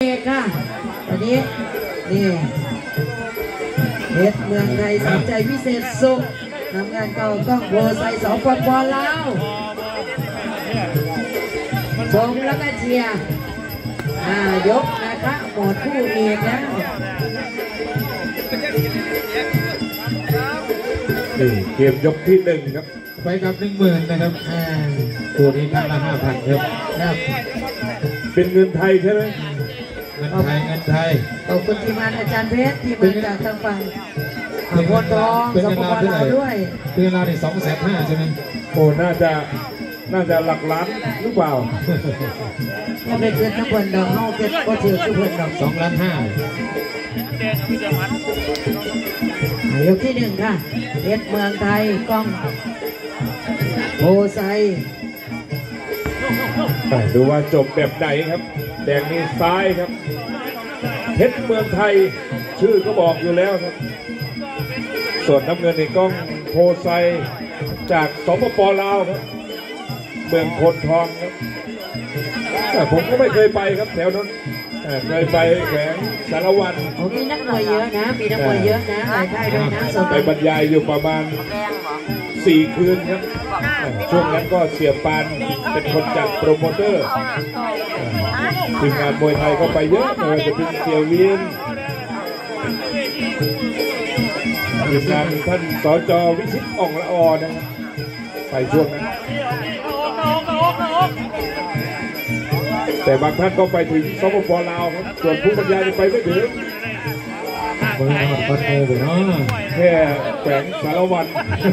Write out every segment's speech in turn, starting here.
ค่ะตอนนี้นี่เพชรเมืองไทยสนใจวิเศษสุขทำงานเก่าต้องโบไซสองปอนลาวชมแล้วก็เชียร์ยกนะคะหมดคู่เอกแล้วนี่เกมยกที่หนึ่งครับไปกับ10,000นะครับตัวนี้ค่าละ5,000ครับเป็นเงินไทยใช่ไหมเงินไทยขอบคุณทีมงานอาจารย์เพชรที่มาจากทางฝั่งพลทองสปปลาวด้วยเป็นเราเนี่ย250,000ใช่ไหมโอ้น่าจะหลักล้านหรือเปล่าถ้าเป็นเงินทั้งคนดอกเฮาเก็บก็ถือคือเพิ่นดอก 2.5 ล้านยกที่หนึ่งค่ะเพชรเมืองไทยกล้องโพไซดูว่าจบแบบไหนครับแดงนี่ซ้ายครับเพชรเมืองไทยชื่อก็บอกอยู่แล้วครับส่วนน้ำเงินในกล้องโพไซจากสปปลาวครับเมืองพลทองครับผมก็ไม่เคยไปครับแถวนั้นเคยไปแข่งสารวันมีนักมวยเยอะนะมีนักมวยเยอะนะหลายค่ายด้วยนะไปบรรยายอยู่ประมาณ4 คืนครับช่วงนั้นก็เสียปานเป็นคนจัดโปรโมเตอร์ทีมงานมวยไทยก็ไปเยอะไม่ว่าจะเป็นเสี่ยวเวียนทีมงานท่านสจ.วิชิตอ่องละออนะครับไปช่วงนั้นแต่บางท่านก็ไปถึงสปปลาวครับส่วนผู้บรรยายไปไม่ถึงบริหารปัตโต้ไปเนาะแค่แฝงสารวัตร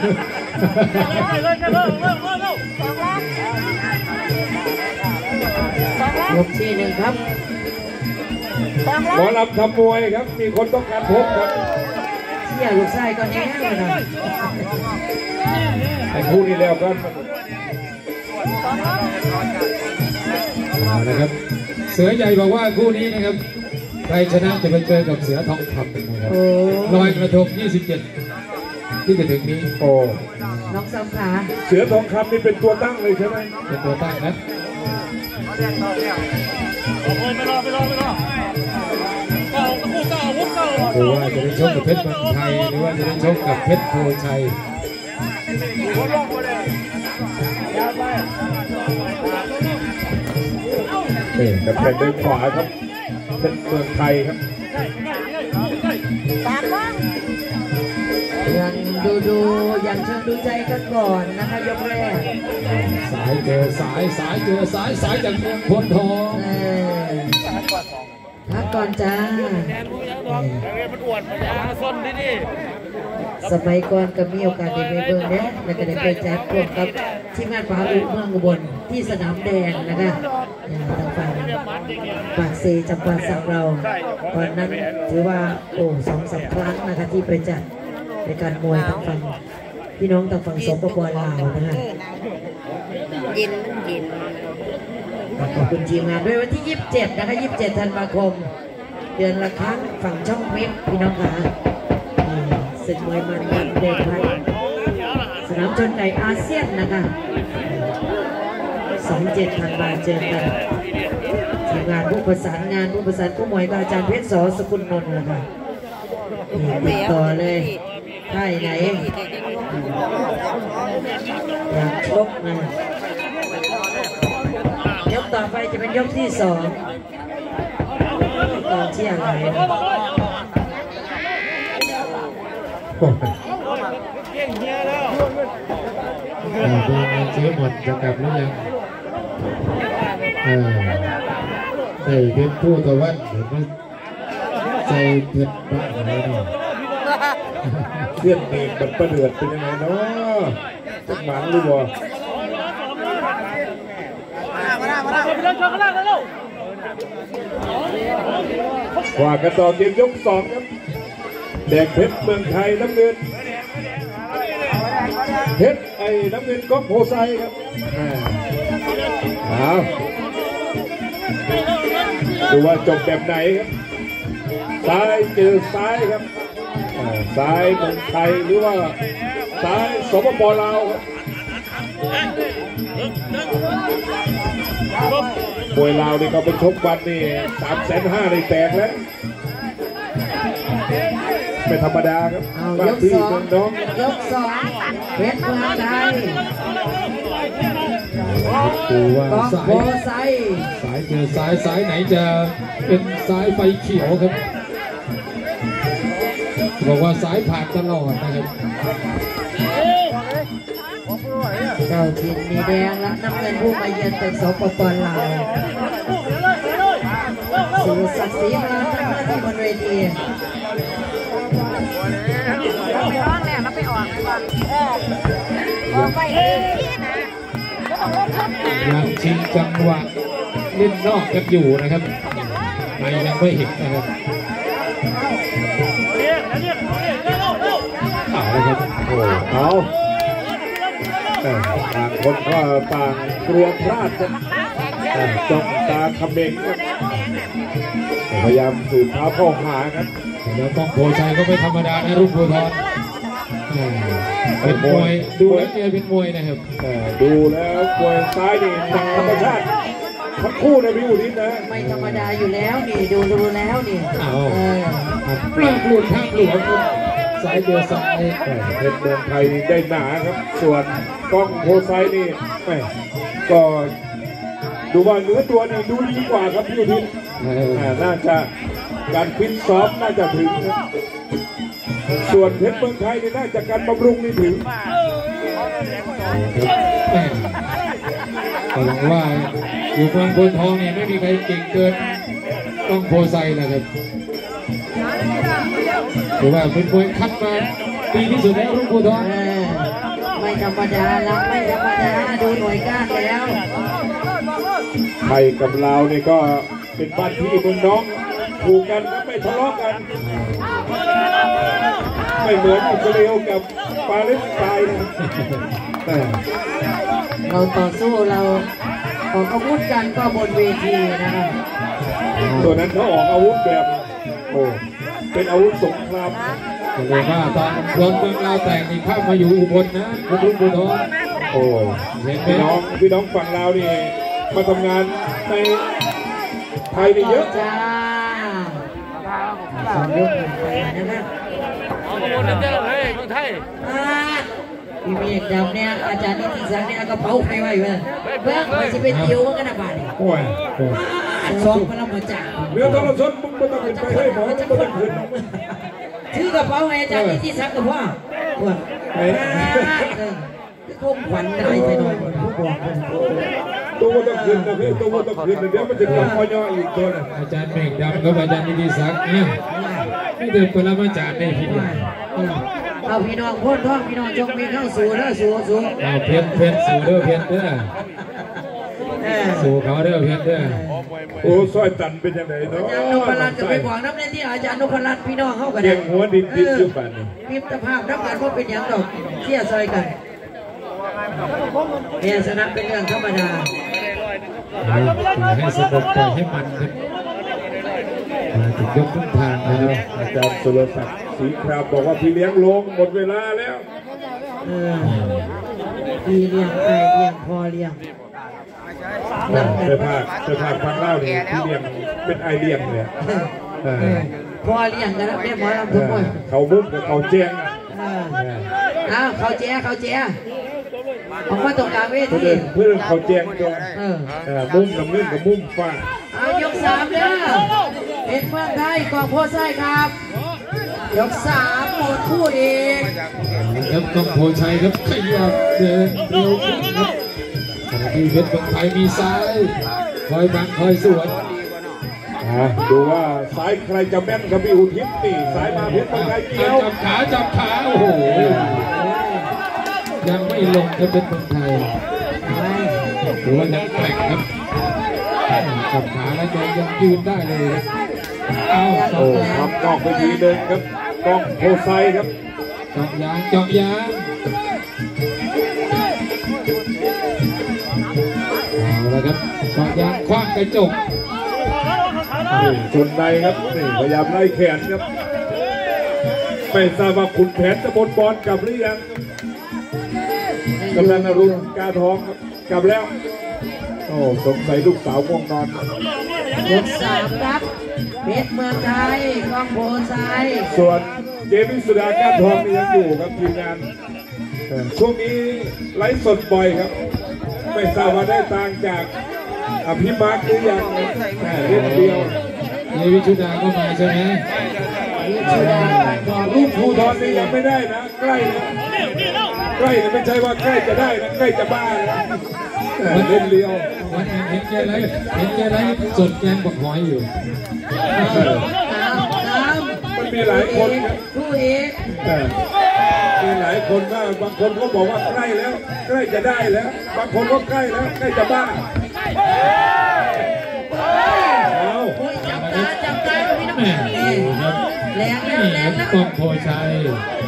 ยกที่หนึ่งครับหมอลำทำมวยครับมีคนต้องการพบครับเชี่ยลูกไส้ก็แน่เลยนะไอ้คู่นี้แล้วกันนะครับเสือใหญ่บอกว่าคู่นี้นะครับใครชนะจะไปเจอกับเสือทองคำนะครับลอยกระทง27ที่จะถึงนี้โอ้น้องสามขาเสือทองคำนี่เป็นตัวตั้งเลยใช่ไหมเป็นตัวตั้งนะหรือว่าจะได้ชกกับเพชรเมืองไทยหรือว่าจะได้ชกกับเพชรโพชัยแต่แผ่นด้วยขวาครับเป็นเมืองไทยครับยังดูยังเชิงดูใจกันก่อนนะคะยกแรกสายเจอสายเจอสายจากเมืองพลทองพักก่อนจ้าสมัยก่อนก็มีโอกาสได้ไปเบิ่งเนี่ยแล้วก็ได้ไปแจ็คร่วมกับทีมงานฟ้าลุเมืองอุบลที่สนามแดงนะคะทางฝั่งปากเซจำปาสักเราตอนนั้นถือว่า2-3 ครั้งนะคะที่ไปจัดในการมวยทางฝั่งพี่น้องทางฝั่งสปปลาวนะคะยินขอบคุณทีมงานด้วยวันที่27นะคะ27 ธันวาคมเดือนละครั้งฝั่งช่องเว็บพี่น้องค่ะศึกมวยมันเดิมพันสนามชนไก่อาเซียนนะคะ27 ธันวาคมเจอกันทีมงานผู้ประสานงานผู้ประสานผู้มวยกับอาจารย์เพชร ส.สกุลนนท์นะคะติดต่อเลยค่ายไหนอยากชกนะยกต่อไปจะเป็นยกที่2กองเชียร์ไหนดูเงินซื้อหมดจะกลับหรือยังใส่เพชรผู้ตะวันเห็นไหมใส่เพชรบ้านอะไรเนี่ยเพื่อนเอกมันประเดือดเป็นยังไงเนาะจะหมันหรือบ่ว่ากันต่อเกมยก2ครับแดงเพชรเมืองไทยน้ำเงินเพชรน้ำเงินก๊อกโพไซครับดูว่าจบแบบไหนครับซ้ายเจอซ้ายครับซ้ายเมืองไทยหรือว่าซ้ายสปปลาวครับมวยลาวนี่เขาไปชกวันนี่350,000ได้แตกแล้วไม่ธรรมดาครับเอาบ้าย นกที่สองเมืองน้องยกสองเพชรเมืองไทยดูว่ากองสาโพยไซสายเจอสายไหนจะเป็นสายไฟเขียวครับบอกว่าสายผ่านตลอดนะครับเจ้าถิ่นมีแดงและน้ำเงินผู้มาเยือนเป็นสปปลาวสู่ศักดิ์ศรีมาทำหน้าที่บนเวทีไม่ร้องแล้วเราไปออกเลยก่อนออกไปเองนะก็ต้องลบทุกนะยังชิงจังหวะเล่นนอกกันอยู่นะครับในยังไม่เห็นนะครับเอาเลยครับโอ้เอาต่างคนก็ต่างกลัวพลาดครับจ้องตาเขม็งครับพยายามสูบเท้าเข้าหาครับแล้วต้องโพชัยก็ไม่ธรรมดานะรุ่งภูธรเป็นมวยดูแล้วแกเป็นมวยนะครับดูแล้วมวยซ้ายนี่หนักธรรมชาติทั้งคู่นะพี่อุทิศนะไม่ธรรมดาอยู่แล้วนี่ดูแล้วนี่ปล้ำหลุดทางหลวงสายเดียวสายเพชรเมืองไทยนี่ได้หนาครับ ส่วนกล้องโพไซนี่แม่ก็ดูว่าเนื้อตัวนี่ดูดีกว่าครับพี่อุทิศน่าจะการฟิตซ้อมน่าจะถึงครับส่วนเพชรเมืองไทยนี่น่าจะการบำรุงนี่ถึงก็หวังว่าอยู่เมืองบนทองนี่ไม่มีใครเก่งเกินต้องโพไซนะครับถือว่าเป็นมวยคัดมาดีที่สุดแล้วรุ่งภูธรไม่ธรรมดาละไม่ธรรมดาดูหน่วยก้านแล้วไทยกับลาวนี่ก็เป็นบ้านพี่เมืองน้องถูกกันไม่ทะเลาะกันไม่เหมือนอิสราเอลกับปาเลสไตน์นะเราต่อสู้เราออกอาวุธกันก็บนเวทีนะครับตัวนั้นเขาออกอาวุธแบบโอ้เป็นอาวุธสงครามจะเลยว่าตอนโดนเมืองลาวแตกนี่ข้ามมาอยู่อุบลนะรุ่งภูธรโอ้เห็นไหมพี่น้องฝั่งลาวนี่มาทำงานในไทยนี่เยอะจ้าสองยกไปนะครับเอาขบวนเดินเลยเมืองไทยพี่เมฆดำเนี่ยอาจารย์นิติศักดิ์เนี่ยกระเป๋าใครไว้อยู่นะเบื้องไปสิเป็นติวมันก็น่าบาดโอ้ยสองพลังมาจากเรือทรชนมึงไม่ต้องขึ้นไปให้หมอจะไม่ต้องขึ้นถือกระเป๋าให้อาจารย์นิติศักดิ์กับพ่อว่าคงขวัญได้ไปหน่อยผู้บอกตัวมันต้องขึ้นนะพี่ตัวมันต้องขึ้นเดี๋ยวมันจะกลับคอย่ออีกตัวนึงอาจารย์เมฆดำกับอาจารย์นิติศักดิ์เนี่ยไม่เดินปรมาจารย์ได้ทีเดียวเอาพี่น้องพ้นท้องพี่น้องจงมีเข้าสู่แล้วสู่เอาเพี้ยนสู่เด้อเพี้ยนเด้อสู่เขาเด้อเพี้ยนเด้อโอ้ซอยตันเป็นยังไงเนาะอาจารย์นพรัตน์จะไปบอกน้ำในที่อาจารย์นพรัตน์พี่น้องเข้ากันเกียงหัวดินอยู่ป่านนี้มิตรภาพนับกันว่าเป็นอย่างดอกเที่ยซอยกันเนี่ยชนะเป็นเรื่องธรรมดาให้สนุกใจให้มันครับมาถึงยกขึ้นทางนะครับอาจารย์สุรศักดิ์ศรีครามบอกว่าพี่เลี้ยงลงหมดเวลาแล้วพี่เลี้ยงไอเลี้ยงพอเลี้ยงนับกันไปภาคฟังเล่านี่พี่เลี้ยงเป็นไอเลี้ยงเลยพอเลี้ยงกันแล้วแม่หมอลำทุกคนเขาบุ้มกับเขาเจียงอ้าวเขาแจ้ออกมาตรงกลางเวเพื่ทีอนเขาเจียงตัวมุ้มน้ำเงินกับมุ้มฟ้าเอายกสามเด้อเป็นเมืองไทยกองโพไซครับยกสามหมดคู่อีกครับต้องโพชัยครับขยับเดินเร็วขึ้นครับขณะที่เพชรเมืองไทยมีซ้ายคอยบังคอยสวนดูว่าซ้ายใครจะแม่นกับพี่อุทิศนี่ซ้ายมาเพชรเมืองไทยเกี่ยวจับขาโอ้โหยังไม่ลงครับเพชรเมืองไทยถือว่ายังแกร่งครับจับขาแล้วยังยืนได้เลยเอาโอ้ทำนอกไปทีหนึ่งครับกล้องโพไซครับเจาะยางเอาละครับเจาะยางคว้างกระจกชนในครับนี่พยายามไล่แขนครับไม่ทราบว่าขุนแผนจะบนบอลกลับหรือยังกำลังอรุณกาทองครับกลับแล้วโอ้สงสัยลูกสาวง่วงนอนยก3ครับเพชรเมืองไทยกล้องโพไซส่วนเจมิสุดาการทองนี่ยังอยู่ครับทีมงานช่วงนี้ไลฟ์สดบ่อยครับไม่ทราบว่าได้ตังจากอภิมาร์หรือยังเล่นเดียวเยวิชุดาก็มาใช่ไหมลูกภูทรนี่ยังไม่ได้นะใกล้นะใกล้นะไม่ใช่ว่าใกล้จะได้นะใกล้จะบ้านะเล่นเดียววันเห็นแกไลฟ์สดแกงบักหอยอยู่มันมีหลายคนครับผู้เอกมีหลายคนว่าบางคนก็บอกว่าใกล้แล้วใกล้จะได้แล้วบางคนก็ใกล้แล้วใกล้จะบ้าเอาจับตาพี่น้องแม่แรงแล้วแรงแล้วกองโพชัย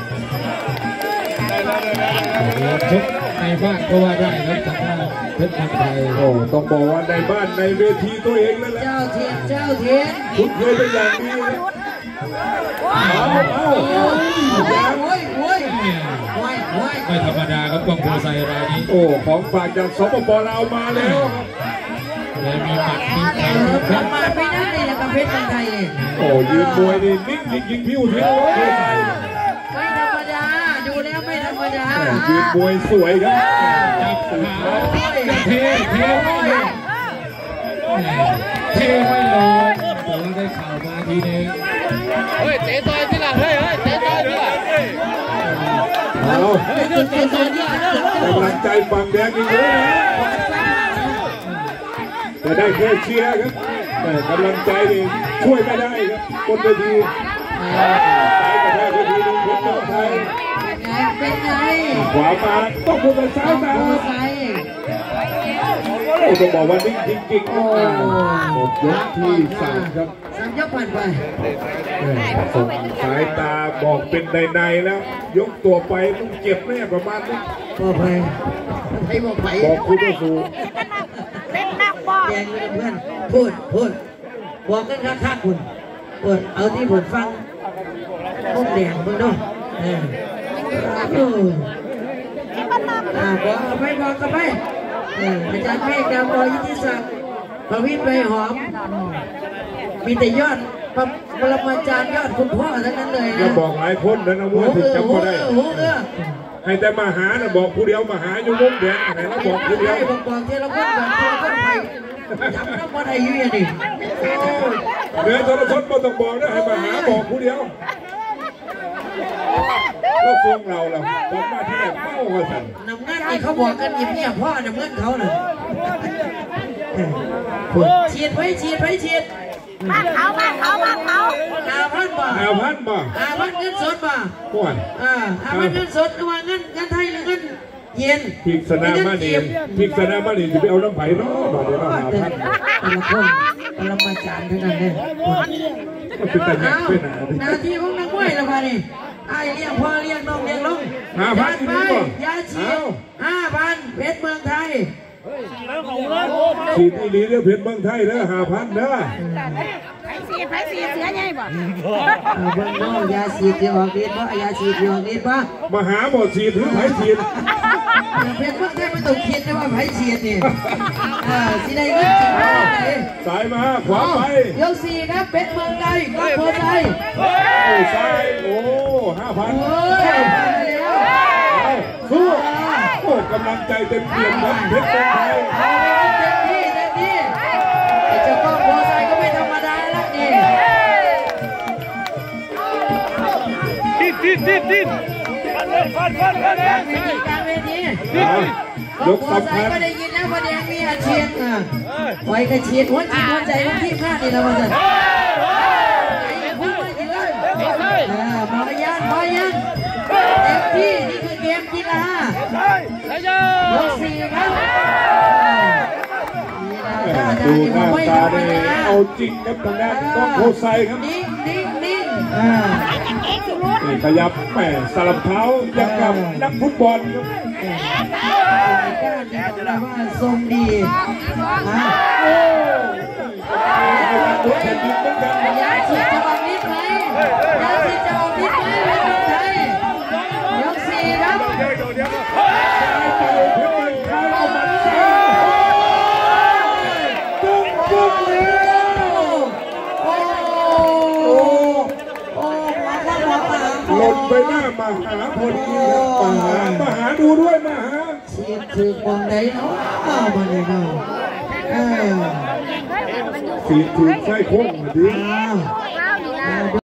ชกในบ้านก็ว่าได้ครับทางด้านเพชรเมืองไทยโอ้ต้องบอกว่าในบ้านในเวทีตัวเองนั่นแหละเจ้าเทียนคุณเคยเป็นอย่างนี้นะเอาไม่ธรรมดาครับกองโพชัยรายนี้โอ้ของฝากจากสปป.ลาวมาแล้วเลยมีหมัดมีแข้งประมาณไม่ได้เลยนะกับเพชรเมืองไทยโอ้ยืนมวยนี่นิ่งยิงพิ้วทิ้งเลยไม่ธรรมดาดูแล้วไม่ธรรมดายืนมวยสวยครับจับขาเทไม่ลงแต่ว่าได้ข่าวมาทีนึงเฮ้ยเตะต่อยที่หลังเฮ้ยเตะต่อยที่หลังเอากำลังใจฝั่งแดงอีกเลยนะแต่ได้แค่เชียร์ครับแต่กำลังใจนี่ช่วยไม่ได้ครับบนเวทีไปกระแทกเวทีนึงเพชรเมืองไทยเป็นไงขวามาต้องพูดไปซ้ายมาโพไซโอ้ต้องบอกว่านิ่งจริงๆหมดยกที่3ครับ 3 ยกผ่านไปส่งสายตาบอกเป็นในแล้ว ยกตัวไปต้องเจ็บแน่ประมาณนี้บอกไปให้บอกไปบอกคุณผู้สูงเล่นนักบอลแดงเพื่อนพูดบอกกันข้างคุณเอาที่ผมฟังมุกแดงมึงด้วยบอกกันไปอาจารย์เมฆดาวบอยยิทธิศักดิ์ประวิตรใบหอมมีแต่ยอดปรมาจารย์ยอดคุณพ่อทั้งนั้นเลยจะนะบอกหลายคนนะนะว่าถึงจำไม่ได้ให้แต่มาหานะบอกผู้เดียวมาหาอยู่มุมแดงไหนแล้วบอกผู้เดียวบอกเทละคนบอกเทละคนไปจำน้ำมันไอ้ยุ่ยนี่เนื้อทรชนมาต้องบอกนะให้มาหาบอกผู้เดียวก็ฟงเราบอกมาที่ไหนเป้าหัวสั่นน้ำเงินนี่เขาบอกกันเงียบๆพ่อน้ำเงินเขาน่ะฉีดบ้านเขา 5,000 บาท 5,000 บาท 5,000เงินสดบาทก่อน 5,000เงินสดก็ว่าเงินไทยหรือเงินเย็นพิกษณามานีจะไปเอาน้ำไผ่เนาะบอกเดี๋ยวเรา5,000 แต่ละคนปรมาจารย์ทั้งนั้นเลยมันเป็นแต่หนักเป็นหนาหน้าที่ของนักมวยละพานี่ไอ้เลี้ยงพ่อเลี้ยงน้องเลี้ยงลุงไปยาฉีด5,000เพชรเมืองไทยฉีดอีหลีเรื่องเพชรเมืองไทยแล้ว5,000เด้อไผ่สีเสือใหญ่บ่เบิ่งน้องยาฉีดที่ออกฤทธิ์บ่ยาฉีดที่ออกฤทธิ์บ่มาหาหมดฉีดหรือไผ่ฉีดเพชรเมืองไทยไม่ต้องคิดนะว่าไผฉีดนี่สิได้เงินจริงบ่ได้สายมาขวาไปยก4ครับเพชรเมืองไทยก็โพไทยโอ้ซ้ายโอ้5,000 โอ้ยสู้โอ้กำลังใจเต็มเปี่ยมครับเพชรเมืองไทยเต็มที่ไอ้เจ้าก้องโพไทยก็ไม่ธรรมดาแล้วนี่ดิ้นฟันกลางเวทียกโพไทสำคัยญก็ได้ยินนะว่าแดงมีอาชีพไว้กระเชียดหัวจิตหัวใจของทีมงานนี่นะว่าจะพูดมาเยอะมารยาทพอยังเต็มที่นี่คือเกมกีฬายก4ครับดูหน้าตาเนี่ยเอาจริงครับทางด้านกล้องโพไซครับนิ่งนี่ขยับแหมสลับเท้ายังกับนักฟุตบอลครับแต่ว่าทรงดีตัวแผ่นดินเหมือนกันยาฉีดจะออกนิดไหมยาฉีดจะออกนิดไหมไม่ต้องใช้ยก4ครับเพชรเมืองไทยเอามันหล่นไปหน้ามาหาพอดีครับมาหาดูด้วยมาหาเชียร์ถือมองไหนเนาะมาเลยเนาะสีถือไส้โค้งดี